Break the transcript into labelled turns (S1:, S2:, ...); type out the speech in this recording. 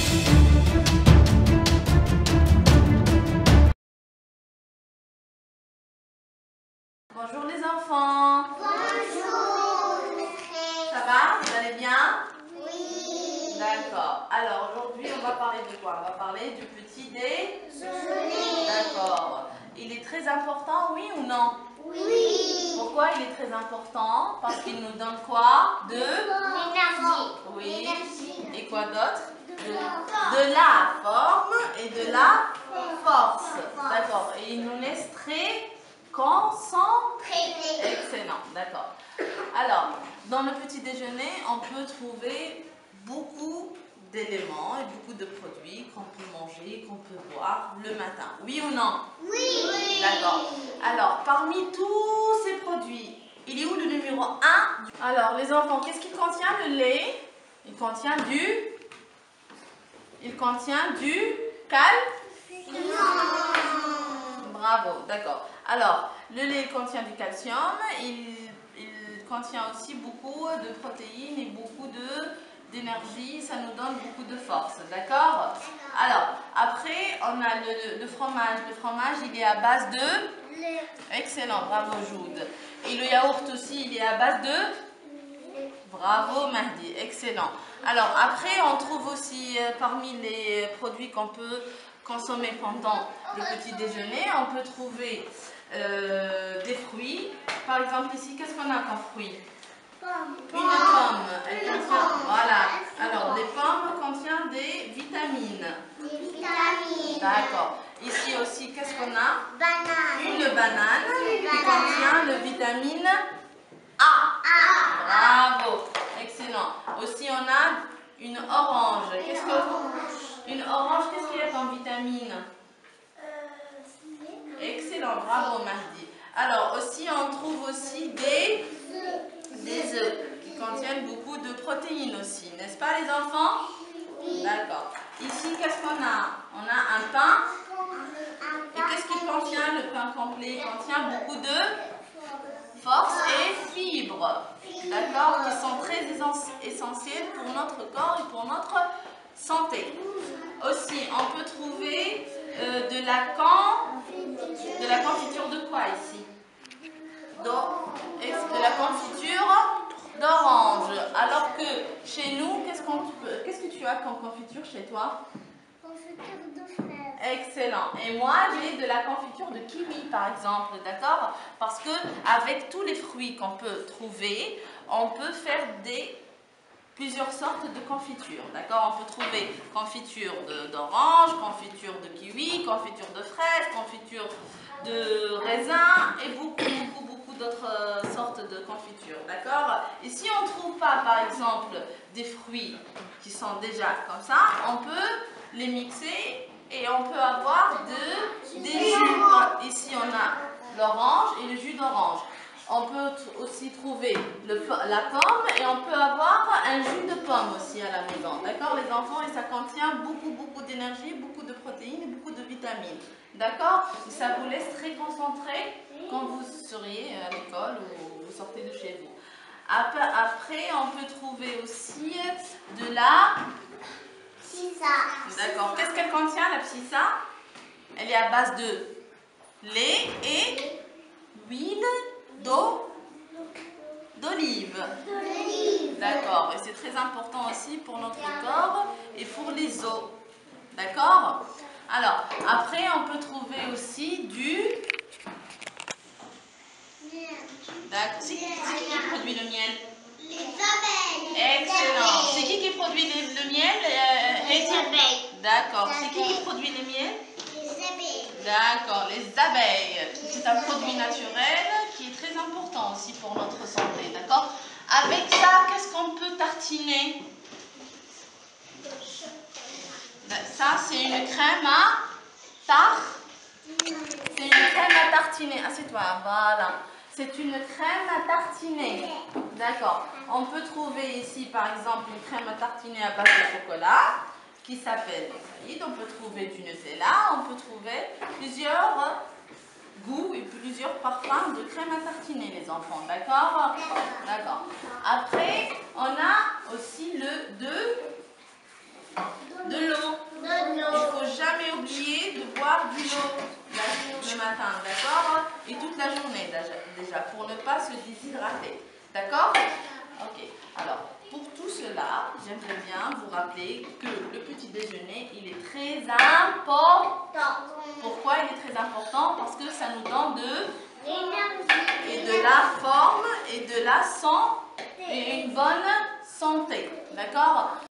S1: Bonjour les enfants.
S2: Bonjour.
S1: Ça va? Vous allez bien?
S2: Oui.
S1: D'accord. Alors aujourd'hui on va parler de quoi? On va parler du petit déjeuner. D'accord. Il est très important, oui ou non?
S2: Oui.
S1: Pourquoi il est très important? Parce qu'il nous donne quoi? De
S2: L'énergie.
S1: Oui.
S2: L'énergie.
S1: Et quoi d'autre? De la forme et de la force. D'accord. Et il nous laisse très concentrés. Excellent. D'accord. Alors, dans le petit déjeuner, on peut trouver beaucoup d'éléments et beaucoup de produits qu'on peut manger, qu'on peut boire le matin. Oui ou non?
S2: Oui.
S1: D'accord. Alors, parmi tous ces produits, il est où le numéro 1? Alors, les enfants, qu'est-ce qu'il contient le lait? Il contient du calcium. Bravo, d'accord. Alors, le lait contient du calcium, il contient aussi beaucoup de protéines et beaucoup d'énergie, ça nous donne beaucoup de force, d'accord? Alors, après, on a le fromage. Le fromage, il est à base de
S2: Lait.
S1: Excellent, bravo Jude. Et le yaourt aussi, il est à base de Bravo Mahdi, excellent. Alors après, on trouve aussi parmi les produits qu'on peut consommer pendant le petit déjeuner, on peut trouver des fruits. Par exemple ici, qu'est-ce qu'on a comme fruit? Une pomme. Elle contient, voilà. Alors les pommes contiennent des vitamines.
S2: Des vitamines.
S1: D'accord. Ici aussi, qu'est-ce qu'on a?
S2: Banane.
S1: Une banane qui contient le vitamine A. Bravo, excellent. Aussi, on a une orange. Une orange, qu'est-ce qu'il y a comme vitamine? Excellent, bravo Mahdi. Alors, aussi, on trouve aussi des œufs qui contiennent beaucoup de protéines aussi. N'est-ce pas les enfants? D'accord. Ici, qu'est-ce qu'on a? On a un pain. Et qu'est-ce qu'il contient le pain complet? Il contient beaucoup de force et fibres, d'accord, qui sont très essentielles pour notre corps et pour notre santé. Aussi, on peut trouver de la confiture de quoi ici? De la confiture d'orange. Alors que chez nous, qu'est-ce que tu as comme confiture chez toi?
S2: Confiture de fraises.
S1: Excellent. Et moi, j'ai de la confiture de kiwi, par exemple, d'accord? Parce que avec tous les fruits qu'on peut trouver, on peut faire plusieurs sortes de confitures, d'accord? On peut trouver confiture d'orange, confiture de kiwi, confiture de fraises, confiture de raisin et beaucoup d'autres sortes de confitures, d'accord? Et si on ne trouve pas, par exemple, des fruits qui sont déjà comme ça, on peut les mixer et on peut avoir des jus. Ici, on a l'orange et le jus d'orange. On peut aussi trouver la pomme et on peut avoir un jus de pomme aussi à la maison. D'accord les enfants? Et ça contient beaucoup d'énergie, beaucoup de protéines et beaucoup de vitamines. D'accord? Et ça vous laisse très concentré quand vous seriez à l'école ou vous sortez de chez vous. Après, on peut trouver aussi de la
S2: Pizza.
S1: D'accord. Qu'est-ce qu'elle contient, la pizza? Elle est à base de lait et huile d'olive. D'accord. Et c'est très important aussi pour notre corps et pour les os. D'accord? Alors, après, on peut trouver aussi du... C'est qui produit le miel?
S2: Les abeilles.
S1: Excellent. C'est qui produit le miel?
S2: Les abeilles.
S1: D'accord. C'est qui produit le miel?
S2: Les abeilles.
S1: D'accord, les abeilles. C'est un produit naturel qui est très important aussi pour notre santé, d'accord? Avec ça, qu'est-ce qu'on peut tartiner? Ça, c'est une crème C'est une crème à tartiner. Assieds-toi, voilà. C'est une crème à tartiner. D'accord. On peut trouver ici, par exemple, une crème à tartiner à base de chocolat qui s'appelle Saïd. On peut trouver du Nutella. On peut trouver plusieurs goûts et plusieurs parfums de crème à tartiner, les enfants. D'accord? D'accord. Après, on a aussi de l'eau. jamais oublier de boire du l'eau le matin, d'accord? Et toute la journée déjà, pour ne pas se déshydrater. D'accord? Ok. Alors, pour tout cela, j'aimerais bien vous rappeler que le petit déjeuner, il est très important. Pourquoi il est très important? Parce que ça nous donne de la forme et de la santé et une bonne santé. D'accord?